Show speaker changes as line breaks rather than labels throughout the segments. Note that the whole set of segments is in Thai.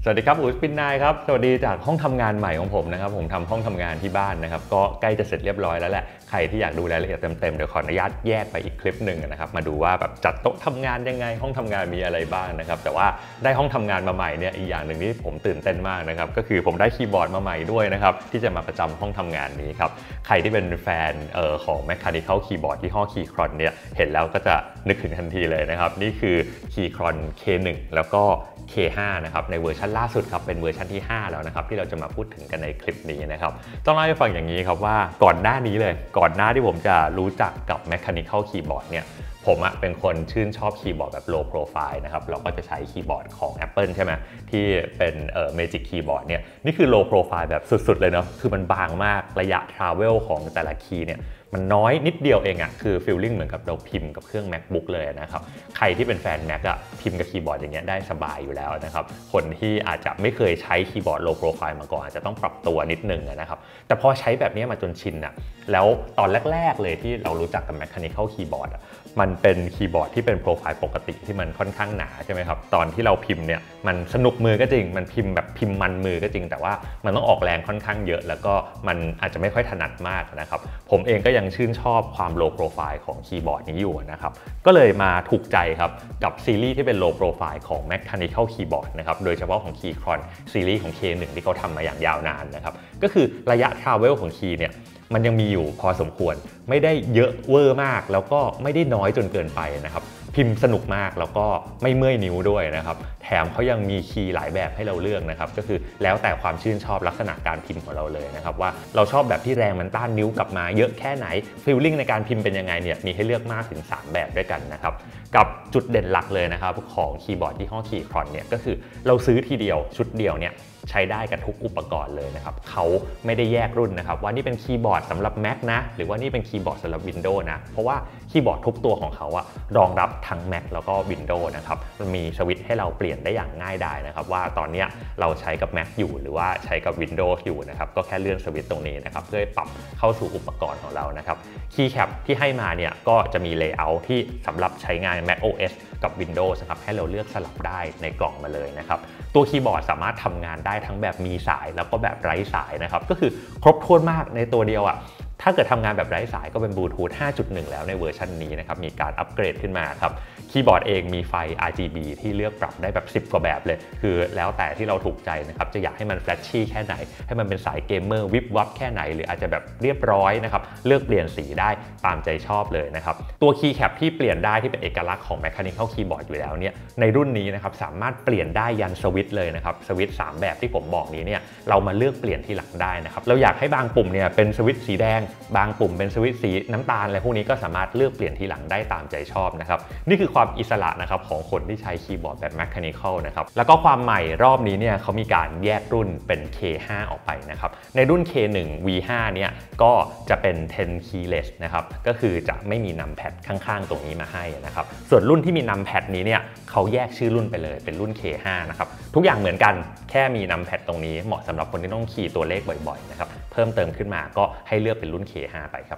สวัสดีครับอู๋สปินนายครับสวัสดีจากห้องทำงานใหม่ของผมนะครับผมทำห้องทำงานที่บ้านนะครับก็ใกล้จะเสร็จเรียบร้อยแล้วแหละใครที่อยากดูรายละเอียดเต็มๆเดี๋ยวขออนุญาตแยกไปอีกคลิปหนึ่งนะครับมาดูว่าแบบจัดโต๊ะทำงานยังไงห้องทำงานมีอะไรบ้างนะครับแต่ว่าได้ห้องทำงานมาใหม่เนี่ยอีกอย่างหนึ่งที่ผมตื่นเต้นมากนะครับก็คือผมได้คีย์บอร์ดมาใหม่ด้วยนะครับที่จะมาประจำห้องทำงานนี้ครับใครที่เป็นแฟนของ Mechanical Keyboard ที่ห้อ Keychron เนี่ยเห็นแล้วก็จะนึกถึงทันทีเลยนะครับนี่คือ Keychron K1 แล้วก็K5 นะครับในเวอร์ชันล่าสุดครับเป็นเวอร์ชันที่5แล้วนะครับที่เราจะมาพูดถึงกันในคลิปนี้นะครับต้องเล่าให้ฟังอย่างนี้ครับว่าก่อนหน้านี้เลยก่อนหน้าที่ผมจะรู้จักกับ Mechanical Keyboard เนี่ยผมเป็นคนชื่นชอบคีย์บอร์ดแบบ low profile นะครับเราก็จะใช้คีย์บอร์ดของ Apple ใช่ไหมที่เป็นMagic Keyboard เนี่ยนี่คือ low profile แบบสุดๆเลยเนาะคือมันบางมากระยะ travel ของแต่ละคีย์เนี่ยมันน้อยนิดเดียวเองคือฟีลลิ่งเหมือนกับเราพิมพ์กับเครื่อง MacBook เลยนะครับใครที่เป็นแฟน Mac พิมพ์กับคีย์บอร์ดอย่างเงี้ยได้สบายอยู่แล้วนะครับคนที่อาจจะไม่เคยใช้คีย์บอร์ด low profile มาก่อนอาจจะต้องปรับตัวนิดนึงนะครับแต่พอใช้แบบนี้มาจนชินแล้วตอนแรกๆเลยที่เรารู้จักกับ Mechanical Keyboard มันเป็นคีย์บอร์ดที่เป็นโปรไฟล์ปกติที่มันค่อนข้างหนาใช่ไหมครับตอนที่เราพิมพ์เนี่ยมันสนุกมือก็จริงมันพิมพ์แบบพิมพ์มันมือก็จริงแต่ว่ามันต้องออกแรงค่อนข้างเยอะแล้วก็มันอาจจะไม่ค่อยถนัดมากนะครับผมเองก็ยังชื่นชอบความ low profile ของคีย์บอร์ดนี้อยู่นะครับก็เลยมาถูกใจครับกับซีรีส์ที่เป็น low profile ของ Mechanical Keyboard นะครับโดยเฉพาะของ Keychron ซีรีส์ของ K1 ที่เขาทำมาอย่างยาวนานนะครับก็คือระยะ travel ของคีย์เนี่ยมันยังมีอยู่พอสมควรไม่ได้เยอะเวอร์มากแล้วก็ไม่ได้น้อยจนเกินไปนะครับพิมพ์สนุกมากแล้วก็ไม่เมื่อยนิ้วด้วยนะครับแถมเขายังมีคีย์หลายแบบให้เราเลือกนะครับก็คือแล้วแต่ความชื่นชอบลักษณะการพิมพ์ของเราเลยนะครับว่าเราชอบแบบที่แรงมันต้านนิ้วกลับมาเยอะแค่ไหนฟีลลิ่งในการพิมพ์เป็นยังไงเนี่ยมีให้เลือกมากถึง3แบบด้วยกันนะครับกับจุดเด่นหลักเลยนะครับของคีย์บอร์ดที่ห้อ Keychron เนี่ยก็คือเราซื้อทีเดียวชุดเดียวเนี่ยใช้ได้กับทุกอุปกรณ์เลยนะครับเขาไม่ได้แยกรุ่นนะครับว่านี่เป็นคีย์บอร์ดสำหรับ Mac นะหรือว่านี่เป็นคีย์บอร์ดสำหรับ Windows นะเพราะว่าคีย์บอร์ดทุกตัวของเขารองรับทั้ง Mac แล้วก็ Windows นะครับมันมีสวิตช์ให้เราเปลี่ยนได้อย่างง่ายดายนะครับว่าตอนนี้เราใช้กับ Mac อยู่หรือว่าใช้กับ Windows อยู่นะครับก็แค่เลื่อนสวิตช์ตรงนี้นะครับเพื่อปรับเข้าสู่อุปกรณ์ของเรานะครับคีย์แคปที่ให้มาเนี่ยก็จะมี Layout ที่สำหรับใช้งาน Mac OS กับ Windows นะครับให้เราเลือกสลับได้ในกล่องมาเลยนะครับตัวคีย์บอร์ดสามารถทำงานได้ทั้งแบบมีสายแล้วก็แบบไร้สายนะครับก็คือครบถ้วนมากในตัวเดียวถ้าเกิดทำงานแบบไร้สายก็เป็นบลูทูธ 5.1 แล้วในเวอร์ชันนี้นะครับมีการอัปเกรดขึ้นมาครับคีย์บอร์ดเองมีไฟ RGB ที่เลือกปรับได้แบบ10กว่าแบบเลยคือแล้วแต่ที่เราถูกใจนะครับจะอยากให้มันแฟลชชี่แค่ไหนให้มันเป็นสายเกมเมอร์วิบวับแค่ไหนหรืออาจจะแบบเรียบร้อยนะครับเลือกเปลี่ยนสีได้ตามใจชอบเลยนะครับตัวคีย์แคปที่เปลี่ยนได้ที่เป็นเอกลักษณ์ของ Mechanical Keyboard อยู่แล้วเนี่ยในรุ่นนี้นะครับสามารถเปลี่ยนได้ยันสวิตช์เลยนะครับสวิตช์3แบบที่ผมบอกนี้เนี่ยเรามาเลือกเปลี่ยนทีหลังได้นะครับเราอยากให้บางปุ่มเนี่ยเป็นสวิตช์สีแดงบางปุ่มเป็นสวิตช์สีน้ำตาลอะไรพวกนี้ก็สามารถเลือกเปลี่ยนทีหลังได้ตามใจชอบนะครับนี่คือความอิสระนะครับของคนที่ใช้คีย์บอร์ดแบบ Mechanical นะครับแล้วก็ความใหม่รอบนี้เนี่ยเขามีการแยกรุ่นเป็น K5 ออกไปนะครับในรุ่น K1 V5 เนี่ยก็จะเป็น 10 keyless นะครับก็คือจะไม่มีนัมแพดข้างๆตรงนี้มาให้นะครับส่วนรุ่นที่มีนัมแพดนี้เนี่ยเขาแยกชื่อรุ่นไปเลยเป็นรุ่น K5 นะครับทุกอย่างเหมือนกันแค่มีนัมแพดตรงนี้เหมาะสำหรับคนที่ต้องคีย์ตัวเลขบ่อยๆนะครับเพิ่มเติมขึ้นมาก็ให้เลือกเป็นรุ่น K5 ไปครับ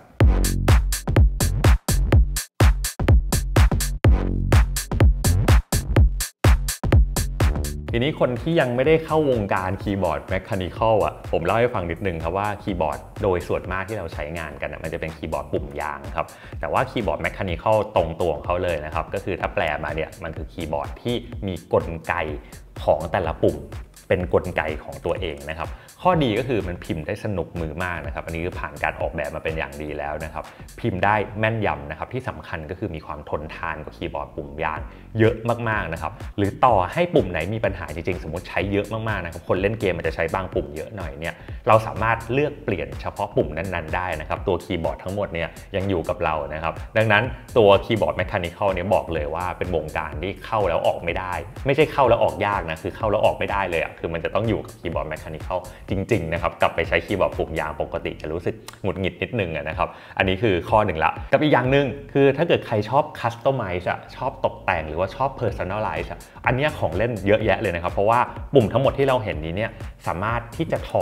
ทีนี้คนที่ยังไม่ได้เข้าวงการคีย์บอร์ด Mechanical ผมเล่าให้ฟังนิดนึงครับว่าคีย์บอร์ดโดยส่วนมากที่เราใช้งานกันมันจะเป็นคีย์บอร์ดปุ่มยางครับแต่ว่าคีย์บอร์ด Mechanical ตรงตัวของเขาเลยนะครับก็คือถ้าแปลมาเนี่ยมันคือคีย์บอร์ดที่มีกลไกของแต่ละปุ่มเป็นกลไกของตัวเองนะครับข้อดีก็คือมันพิมพ์ได้สนุกมือมากนะครับอันนี้คือผ่านการออกแบบมาเป็นอย่างดีแล้วนะครับพิมพ์ได้แม่นยำนะครับที่สำคัญก็คือมีความทนทานกว่าคีย์บอร์ดปุ่มยางเยอะมากๆนะครับหรือต่อให้ปุ่มไหนมีปัญหาจริงๆสมมติใช้เยอะมากๆนะครับคนเล่นเกมมันจะใช้บางปุ่มเยอะหน่อยเนี่ยเราสามารถเลือกเปลี่ยนเฉพาะปุ่มนั้นๆได้นะครับตัวคีย์บอร์ดทั้งหมดเนี่ยยังอยู่กับเรานะครับดังนั้นตัวคีย์บอร์ด Mechanical เนี่ยบอกเลยว่าเป็นวงการที่เข้าแล้วออกไม่ได้ไม่ใช่เข้าแล้วออกยากนะคือเข้าแล้วออกไม่ได้เลยคือมันจะต้องอยู่กับคีย์บอร์ด Mechanical จริงๆนะครับกลับไปใช้คีย์บอร์ดปุ่มยางปกติจะรู้สึกหงุดหงิดนิดนึงนะครับอันนี้คือข้อหนึ่งละกับอีกอย่างหนึ่งคือถ้าเกิดใครชอบ Customize ชอบตกแต่งหรือว่าชอบ Personalize อันนี้ของเล่นเยอะแยะเลยนะครับเพราะว่าปุ่มทั้งหมดที่เราเห็นนี้เนี่ยสามารถที่จะถอด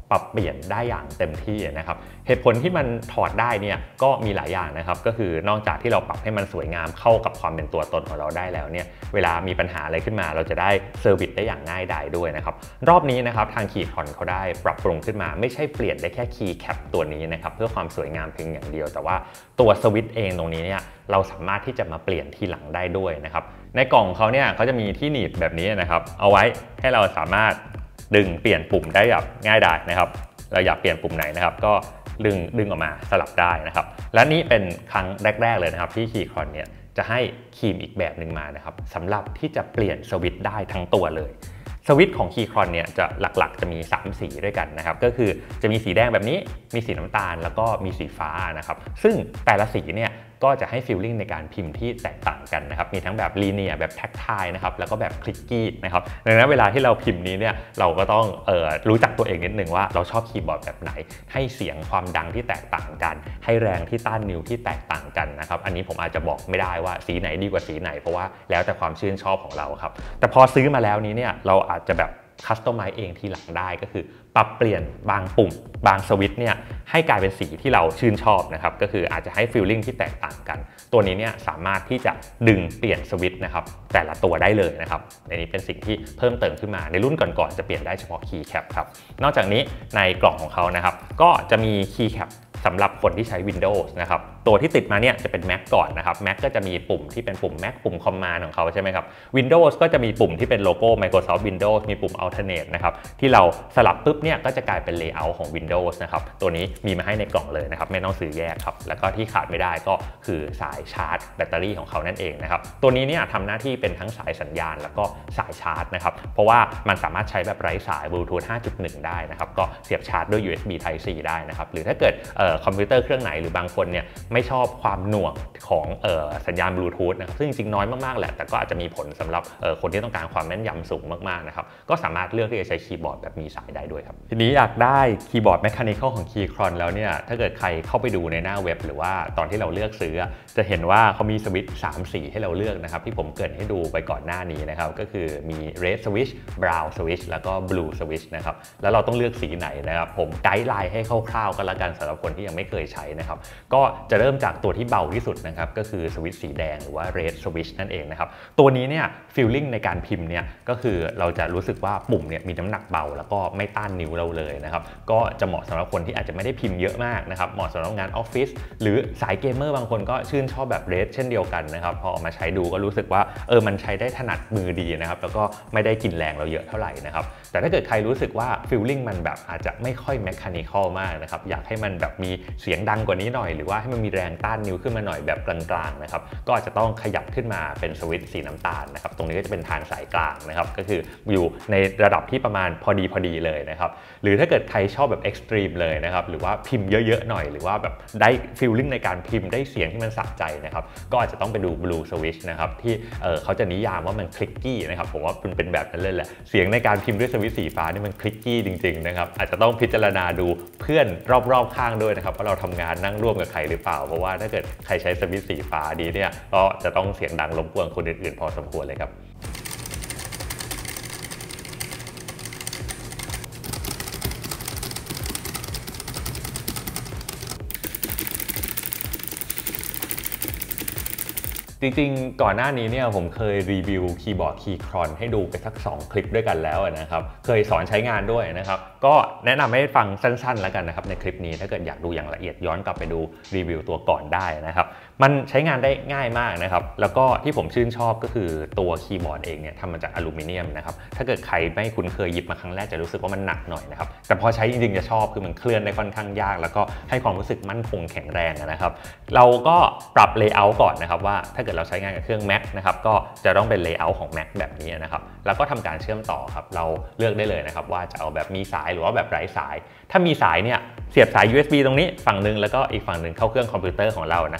ปรับเปลี่ยนได้อย่างเต็มที่นะครับเหตุผลที่มันถอดได้เนี่ยก็มีหลายอย่างนะครับก็คือนอกจากที่เราปรับให้มันสวยงามเข้ากับความเป็นตัวตนของเราได้แล้วเนี่ยเวลามีปัญหาอะไรขึ้นมาเราจะได้เซอร์วิสได้อย่างง่ายดายด้วยนะครับรอบนี้นะครับทางคีย์คอนเขาได้ปรับปรุงขึ้นมาไม่ใช่เปลี่ยนได้แค่คีย์แคปตัวนี้นะครับเพื่อความสวยงามเพียงอย่างเดียวแต่ว่าตัวสวิตช์เองตรงนี้เนี่ยเราสามารถที่จะมาเปลี่ยนทีหลังได้ด้วยนะครับในกล่องเขาเนี่ยเขาจะมีที่หนีบแบบนี้นะครับเอาไว้ให้เราสามารถดึงเปลี่ยนปุ่มได้แบบง่ายดายนะครับเราอยากเปลี่ยนปุ่มไหนนะครับก็ดึงออกมาสลับได้นะครับและนี่เป็นครั้งแรกๆเลยนะครับที่คีย์คอนเนี่ยจะให้ครีมอีกแบบหนึ่งมานะครับสำหรับที่จะเปลี่ยนสวิตช์ได้ทั้งตัวเลยสวิตช์ของคีย์คอนเนี่ยจะหลักๆจะมี3สีด้วยกันนะครับก็คือจะมีสีแดงแบบนี้มีสีน้ำตาลแล้วก็มีสีฟ้านะครับซึ่งแต่ละสีเนี่ยก็จะให้ฟีลลิ่งในการพิมพ์ที่แตกต่างกันนะครับมีทั้งแบบลีเนียร์แบบแท็กไทล์นะครับแล้วก็แบบคลิกกี้นะครับดังนั้นเวลาที่เราพิมพ์นี้เนี่ยเราก็ต้องรู้จักตัวเองนิดนึงว่าเราชอบคีย์บอร์ดแบบไหนให้เสียงความดังที่แตกต่างกันให้แรงที่ต้านนิ้วที่แตกต่างกันนะครับอันนี้ผมอาจจะบอกไม่ได้ว่าสีไหนดีกว่าสีไหนเพราะว่าแล้วแต่ความชื่นชอบของเราครับแต่พอซื้อมาแล้วนี้เนี่ยเราอาจจะแบบคัสตอมไมซ์เองทีหลังได้ก็คือปรับเปลี่ยนบางปุ่มบางสวิตช์เนี่ยให้กลายเป็นสีที่เราชื่นชอบนะครับก็คืออาจจะให้ฟีลลิ่งที่แตกต่างกันตัวนี้เนี่ยสามารถที่จะดึงเปลี่ยนสวิตช์นะครับแต่ละตัวได้เลยนะครับในนี้เป็นสิ่งที่เพิ่มเติมขึ้นมาในรุ่นก่อนๆจะเปลี่ยนได้เฉพาะคีย์แคปครับนอกจากนี้ในกล่องของเขานะครับก็จะมีคีย์แคปสำหรับคนที่ใช้ Windows นะครับตัวที่ติดมาเนี่ยจะเป็น Mac ก่อนนะครับ Mac ก็จะมีปุ่มที่เป็นปุ่ม Mac ปุ่ม Command ของเขาใช่ไหมครับ Windows ก็จะมีปุ่มที่เป็นโลโก้ Microsoft Windows มีปุ่ม Alternate นะครับที่เราสลับปุ๊บเนี่ยก็จะกลายเป็น Layout ของ Windows นะครับตัวนี้มีมาให้ในกล่องเลยนะครับไม่ต้องซื้อแยกครับแล้วก็ที่ขาดไม่ได้ก็คือสายชาร์จแบตเตอรี่ของเขานั่นเองนะครับตัวนี้เนี่ยทำหน้าที่เป็นทั้งสายสัญญาณแล้วก็สายชาร์จนะครับเพราะว่ามันสามารถใช้แบบไร้สาย Bluetooth 5.1 ได้นะครับก็เสียบชาร์จด้วย USB Type C ได้นะครับหรือถ้าเกิดคอมพิวเตอร์เครื่องไหนหรือบางคนเนี่ยไม่ชอบความหน่วงของสัญญาณบลูทูธนะครับซึ่งจริงๆน้อยมากๆแหละแต่ก็อาจจะมีผลสำหรับคนที่ต้องการความแม่นยำสูงมากๆนะครับก็สามารถเลือกที่จะใช้คีย์บอร์ดแบบมีสายได้ด้วยครับทีนี้อยากได้คีย์บอร์ดแมคานิคอลของคีย์ครอนแล้วเนี่ยถ้าเกิดใครเข้าไปดูในหน้าเว็บหรือว่าตอนที่เราเลือกซื้อจะเห็นว่าเขามีสวิตช์3สีให้เราเลือกนะครับที่ผมเกริ่นให้ดูไปก่อนหน้านี้นะครับก็คือมี red switch brown switch แล้วก็ blue switch นะครับแล้วเราต้องเลือกสีไหนนะครับผมไกด์ไลน์ให้คร่าวๆก็แล้วกันสำหรับคนที่ยังไม่เคยใช้นะครับก็จะเริ่มจากตัวที่เบาที่สุดนะครับก็คือสวิตช์สีแดงหรือว่า red switch นั่นเองนะครับตัวนี้เนี่ยฟีลลิ่งในการพิมพ์เนี่ยก็คือเราจะรู้สึกว่าปุ่มเนี่ยมีน้ำหนักเบาแล้วก็ไม่ต้านนิ้วเราเลยนะครับก็จะเหมาะสำหรับคนที่อาจจะไม่ได้พิมพ์เยอะมากนะครับเหมาะสำหรับงานออฟฟิศหรือสายเกมเมอร์บางคนก็ชื่นชอบแบบ red เช่นเดียวกันนะครับพอเอามาใช้ดูก็รู้สึกว่ามันใช้ได้ถนัดมือดีนะครับแล้วก็ไม่ได้กินแรงเราเยอะเท่าไหร่นะครับแต่ถ้าเกิดใครรู้สึกว่าฟีลลิ่งมันแบบอาจจะไม่ค่อยแมคานิคอลมากนะครับอยากให้มันแบบมีเสียงดังกว่านี้หน่อยหรือว่าให้มันมีแรงต้านนิ้วขึ้นมาหน่อยแบบกลางๆนะครับก็อาจจะต้องขยับขึ้นมาเป็นสวิตช์สีน้ำตาลนะครับตรงนี้ก็จะเป็นทางสายกลางนะครับก็คืออยู่ในระดับที่ประมาณพอดีเลยนะครับหรือถ้าเกิดใครชอบแบบเอ็กซ์ตรีมเลยนะครับหรือว่าพิมพ์เยอะๆหน่อยหรือว่าแบบได้ฟีลลิ่งในการพิมพ์ได้เสียงที่มันสะใจนะครับก็อาจจะต้องไปดู Blue Switch นะครับที่เขาจะนิยามว่ามันคลิกกี้นะครับผมว่าเป็นแบบนั้นเลยแหละเสียงในการพิมพ์ด้วยสวิตช์สีฟ้านี่มันคลิกกี้จริงๆนะครับอาจจะต้องพิจารณาดูเพื่อนรอบๆข้างด้วยนะครับว่าเราทำงานนั่งร่วมกับใครหรือเปล่าเพราะว่าถ้าเกิดใครใช้สวิตช์สีฟ้าดีเนี่ยก็จะต้องเสียงดังรบกวนคนอื่นๆพอสมควรเลยครับจริงๆก่อนหน้านี้เนี่ยผมเคยรีวิวคีย์บอร์ดคีย์ครอนให้ดูไปสัก2คลิปด้วยกันแล้วนะครับเคยสอนใช้งานด้วยนะครับก็แนะนำให้ฟังสั้นๆแล้วกันนะครับในคลิปนี้ถ้าเกิดอยากดูอย่างละเอียดย้อนกลับไปดูรีวิวตัวก่อนได้นะครับมันใช้งานได้ง่ายมากนะครับแล้วก็ที่ผมชื่นชอบก็คือตัวคีย์บอร์ดเองเนี่ยทำมาจากอลูมิเนียมนะครับถ้าเกิดใครไม่คุ้นเคยหยิบมาครั้งแรกจะรู้สึกว่ามันหนักหน่อยนะครับแต่พอใช้จริงๆจะชอบคือมันเคลื่อนได้ค่อนข้างยากแล้วก็ให้ความรู้สึกมั่นคงแข็งแรงนะครับเราก็ปรับเลเยอร์ก่อนนะครับว่าถ้าเกิดเราใช้งานกับเครื่อง Mac นะครับก็จะต้องเป็นเลเยอร์ของ Mac แบบนี้นะครับแล้วก็ทำการเชื่อมต่อครับเราเลือกได้เลยนะครับว่าจะเอาแบบมีสายหรือว่าแบบไร้สายถ้ามีสายเนี่ยเสียบสาย USB ตรงนี้ฝั่งหนึ่งแล้วก็อีกฝั่งหนึ่งเข้าเครื่องคอมพิวเตอร์ของเรานะครับปรับ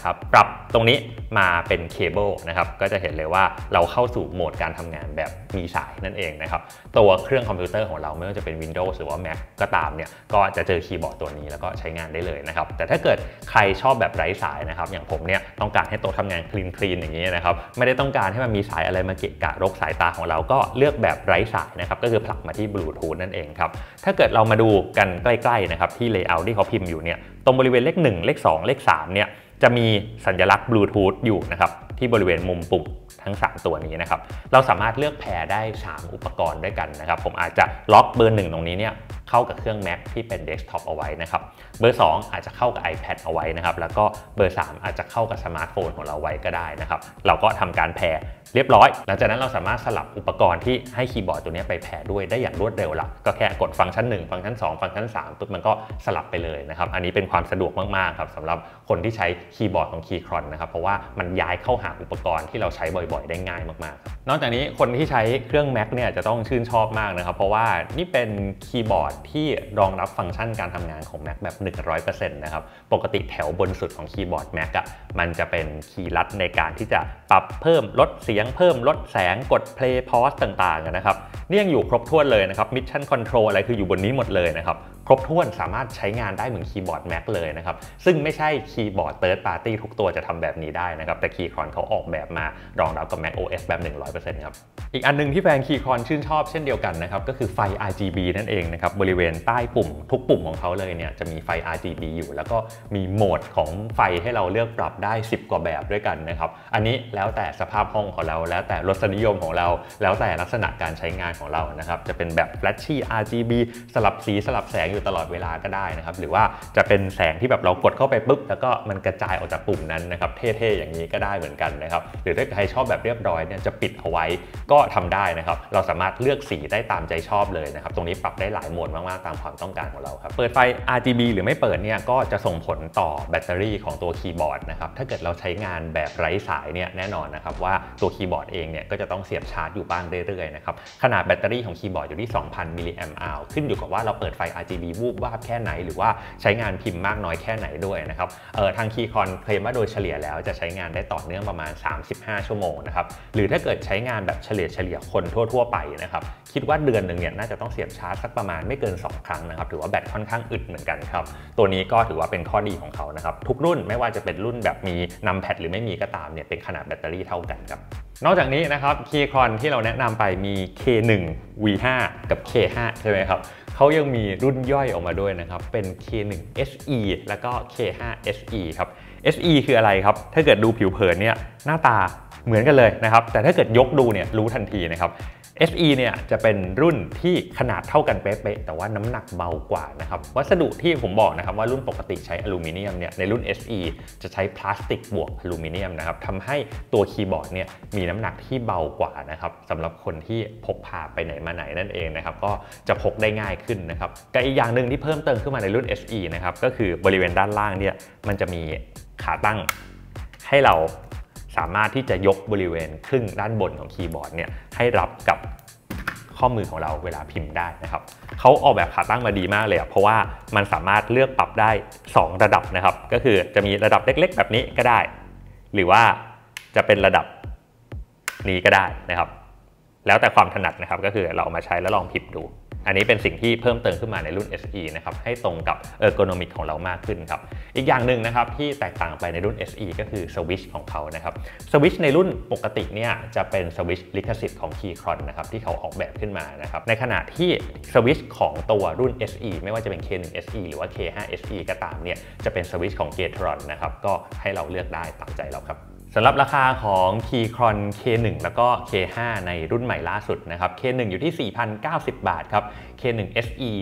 ตรงนี้มาเป็นเคเบิลนะครับก็จะเห็นเลยว่าเราเข้าสู่โหมดการทำงานแบบมีสายนั่นเองนะครับตัวเครื่องคอมพิวเตอร์ของเราไม่ว่าจะเป็น Windows หรือว่า Mac ก็ตามเนี่ยก็จะเจอคีย์บอร์ดตัวนี้แล้วก็ใช้งานได้เลยนะครับแต่ถ้าเกิดใครชอบแบบไร้สายนะครับอย่างผมเนี่ยต้องการให้โต๊ะทำงานคลีนอย่างนี้นะครับไม่ได้ต้องการให้มันมีสายอะไรมาเกะกะรกสายตาของเราก็เลือกแบบไร้สายนะครับก็คือผลักมาที่บลูทูธนั่นเองครับถ้าเกิดเรามาดูกันใกล้ๆนะครับที่ layout ที่เขาพิมพ์อยู่เนี่ยตรงบริเวณเลข1เลข2เลข3เนี่ยจะมีสัญลักษณ์บลูทูธอยู่นะครับที่บริเวณมุมปุ่มทั้ง3ตัวนี้นะครับเราสามารถเลือกแพร์ได้3อุปกรณ์ด้วยกันนะครับผมอาจจะล็อกเบอร์1ตรงนี้เนี่ยเข้ากับเครื่อง Mac ที่เป็นเดสก์ท็อปเอาไว้นะครับเบอร์2อาจจะเข้ากับ iPad เอาไว้นะครับแล้วก็เบอร์3อาจจะเข้ากับสมาร์ทโฟนของเราไว้ก็ได้นะครับเราก็ทำการแพร์เรียบร้อยหลังจากนั้นเราสามารถสลับอุปกรณ์ที่ให้คีย์บอร์ดตัวนี้ไปแพร์ด้วยได้อย่างรวดเร็วละก็แค่กดฟังก์ชัน1ฟังก์ชัน2ฟังก์ชัน3ปุ๊บมันก็สลับไปเลยนะครับอันนี้เป็นความสะดวกมากๆครับสำหรับคนที่ใช้คีย์บอร์ดของ Keychron นะครับเพราะว่ามันย้ายเข้าหาอุปกรณ์ที่เราใช้บ่อยๆได้ง่ายมากๆนอกจากนี้คนที่ใช้เครื่อง Mac เนี่ยจะต้องชื่นชอบมากนะครับเพราะว่านี่เป็นคีย์บอร์ดที่รองรับฟังก์ชันการทำงานของ Mac แบบ 100% นะครับปกติแถวบนสุดของคีย์บอร์ด Mac อ่ะมันจะเป็นคีย์ลัดในการที่จะปรับเพิ่มลดเสียงเพิ่มลดแสงกด play pause ต่างๆนะครับนี่ยังอยู่ครบถ้วนเลยนะครับ Mission Control อะไรคืออยู่บนนี้หมดเลยนะครับครบถ้วนสามารถใช้งานได้เหมือนคีย์บอร์ด Mac เลยนะครับซึ่งไม่ใช่คีย์บอร์ด Third Party ทุกตัวจะทำแบบนี้ได้นะครับแต่ Keychron เขาออกแบบมารองรับกับ Mac OS แบบ 100% ครับอีกอันนึงที่แฟน Keychron ชื่นชอบเช่นเดียวกันนะครับก็คือไฟ RGB นั่นเองนะครับบริเวณใต้ปุ่มทุกปุ่มของเขาเลยเนี่ยจะมีไฟ RGB อยู่แล้วก็มีโหมดของไฟให้เราเลือกปรับได้10กว่าแบบด้วยกันนะครับอันนี้แล้วแต่สภาพห้องของเราแล้วแต่รสนิยมของเราแล้วแต่ลักษณะการใช้งานของเรานะครับจะเป็นแบบ flashy RGB สลับสีสลับแสงอยู่ตลอดเวลาก็ได้นะครับหรือว่าจะเป็นแสงที่แบบเรากดเข้าไปปุ๊บแล้วก็มันกระจายออกจากปุ่มนั้นนะครับเท่ๆอย่างนี้ก็ได้เหมือนกันนะครับหรือถ้าใครชอบแบบเรียบร้อยเนี่ยจะปิดเอาไว้ก็ทำได้นะครับเราสามารถเลือกสีได้ตามใจชอบเลยนะครับตรงนี้ปรับได้หลายโหมดมากๆตามความต้องการของเราครับเปิดไฟ RGB หรือไม่เปิดเนี่ยก็จะส่งผลต่อแบตเตอรี่ของตัวคีย์บอร์ดนะครับถ้าเกิดเราใช้งานแบบไร้สายเนี่ยแน่นอนนะครับว่าตัวคีย์บอร์ดเองเนี่ยก็จะต้องเสียบชาร์จอยู่บ้างเรื่อยๆนะครับขนาดแบตเตอรี่ของคีย์บอร์ดอยู่ที่ 2,000 มิลลิแอมป์อาวขึ้นอยู่กับว่าเราเปิดไฟ RGB วูบวาบแค่ไหนหรือว่าใช้งานพิมพ์มากน้อยแค่ไหนด้วยนะครับทาง Keychron เคลมว่าโดยเฉลี่ยแล้วจะใช้งานได้ต่อเนื่องประมาณ35ชั่วโมงนะครับหรือถ้าเกิดใช้งานแบบเฉลี่ยคนทั่วไปนะครับคิดว่าเดือนหนึ่งเนี่ยน่าจะต้องเสียบชาร์จสักประมาณไม่เกิน2ครั้งนะครับถือว่าแบตค่อนข้างอึดเหมือนกันครับตัวนี้ก็ถือว่าเป็นข้อดีของเขานะครับทุกรุ่นไม่ว่าจะเป็นรุ่นแบบมีนัมแพดหรือไม่มีก็ตามเนี่ยเป็นขนาดแบตเตอรี่เท่ากันครับนอกจากนี้นะครับ Keychron ที่เราแนะนำไปมี K1 V5 กับ K5 ใช่ไหมครับเขายังมีรุ่นย่อยออกมาด้วยนะครับเป็น K1 SE แล้วก็ K5 SE ครับ SE คืออะไรครับถ้าเกิดดูผิวเผินเนี่ยหน้าตาเหมือนกันเลยนะครับแต่ถ้าเกิดยกดูเนี่ยรู้ทันทีนะครับ SE เนี่ยจะเป็นรุ่นที่ขนาดเท่ากันเป๊ะๆแต่ว่าน้ำหนักเบากว่านะครับวัสดุที่ผมบอกนะครับว่ารุ่นปกติใช้อลูมิเนียมเนี่ยในรุ่น SE จะใช้พลาสติกบวกอลูมิเนียมนะครับทำให้ตัวคีย์บอร์ดเนี่ยมีน้ำหนักที่เบากว่านะครับสำหรับคนที่พกพาไปไหนมาไหนนั่นเองนะครับก็จะพกได้ง่ายขึ้นนะครับกับอีกอย่างหนึ่งที่เพิ่มเติมขึ้นมาในรุ่น SE นะครับก็คือบริเวณด้านล่างเนี่ยมันจะมีขาตั้งให้เราสามารถที่จะยกบริเวณครึ่งด้านบนของคีย์บอร์ดเนี่ยให้รับกับข้อมือของเราเวลาพิมพ์ได้นะครับเขาออกแบบขาตั้งมาดีมากเลยเพราะว่ามันสามารถเลือกปรับได้2ระดับนะครับก็คือจะมีระดับเล็กๆแบบนี้ก็ได้หรือว่าจะเป็นระดับนี้ก็ได้นะครับแล้วแต่ความถนัดนะครับก็คือเราเอามาใช้แล้วลองพิมพ์ดูอันนี้เป็นสิ่งที่เพิ่มเติมขึ้นมาในรุ่น SE นะครับให้ตรงกับergonomic ของเรามากขึ้นครับอีกอย่างหนึ่งนะครับที่แตกต่างไปในรุ่น SE ก็คือสวิตช์ของเขานะครับสวิตช์ในรุ่นปกติเนี่ยจะเป็นสวิตช์ลิขสิทธิ์ของ Keychron นะครับที่เขาออกแบบขึ้นมานะครับในขณะที่สวิตช์ของตัวรุ่น SE ไม่ว่าจะเป็น K1 SE หรือว่า K5 SE ก็ตามเนี่ยจะเป็นสวิตช์ของ Keychron นะครับก็ให้เราเลือกได้ตามใจเราครับสำหรับราคาของ Keychron K1 แล้วก็ K5 ในรุ่นใหม่ล่าสุดนะครับ K1 อยู่ที่ 4,090 บาทครับ K1 SE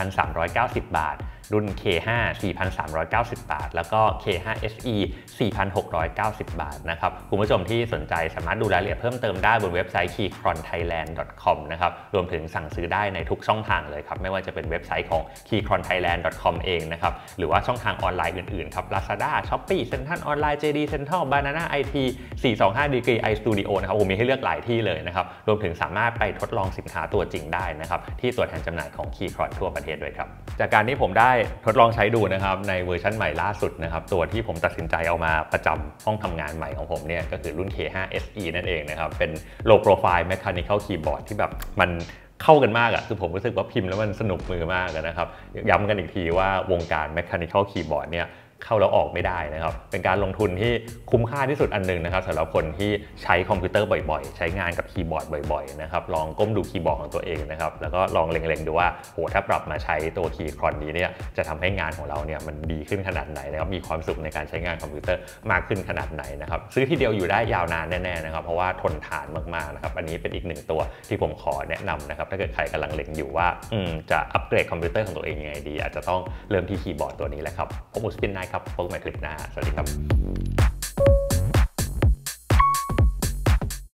4,390 บาทรุ่น K5 4,390 บาทแล้วก็ K5 SE 4,690 บาทนะครับคุณผู้ชมที่สนใจสามารถดูรายละเอียดเพิ่มเติมได้บนเว็บไซต์ keychronthailand.com นะครับรวมถึงสั่งซื้อได้ในทุกช่องทางเลยครับไม่ว่าจะเป็นเว็บไซต์ของ keychronthailand.com เองนะครับหรือว่าช่องทางออนไลน์อื่นๆครับ Lazada Shopee Central Online JD Central Banana IT 425 Degree iStudio นะครับผมมีให้เลือกหลายที่เลยนะครับรวมถึงสามารถไปทดลองสินค้าตัวจริงได้นะครับที่ตัวแทนจำหน่ายของ Keychron ทั่วประเทศด้วยครับจากการที่ผมได้ทดลองใช้ดูนะครับในเวอร์ชันใหม่ล่าสุดนะครับตัวที่ผมตัดสินใจเอามาประจำห้องทำงานใหม่ของผมเนี่ยก็คือรุ่น K5 SE นั่นเองนะครับเป็น low profile mechanical keyboard ที่แบบมันเข้ากันมากอ่ะคือผมรู้สึกว่าพิมพ์แล้วมันสนุกมือมากนะครับย้ำกันอีกทีว่าวงการ mechanical keyboard เนี่ยเข้าแล้วออกไม่ได้นะครับเป็นการลงทุนที่คุ้มค่าที่สุดอันนึงนะครับสำหรับคนที่ใช้คอมพิวเตอร์บ่อยๆใช้งานกับคีย์บอร์ดบ่อยๆนะครับลองก้มดูคีย์บอร์ดของตัวเองนะครับแล้วก็ลองเล็งๆดูว่าโหถ้าปรับมาใช้ตัวคีย์ครอนนี้เนี่ยจะทำให้งานของเราเนี่ยมันดีขึ้นขนาดไหนนะครับมีความสุขในการใช้งานคอมพิวเตอร์มากขึ้นขนาดไหนนะครับซื้อทีเดียวอยู่ได้ยาวนานแน่ๆนะครับเพราะว่าทนทานมากๆนะครับอันนี้เป็นอีกหนึ่งตัวที่ผมขอแนะนำนะครับถ้าเกิดใครกำลังเล็งอยู่ว่าจะอัปเกรดคอมพิวเตอร์ของตัวเองยังไงดีอาจจะต้องเริ่มที่คีย์บอร์ดตัวนี้แหละครับผมอุสปินนายครับพบกันใหม่คลิปหน้าสวัสดีครับ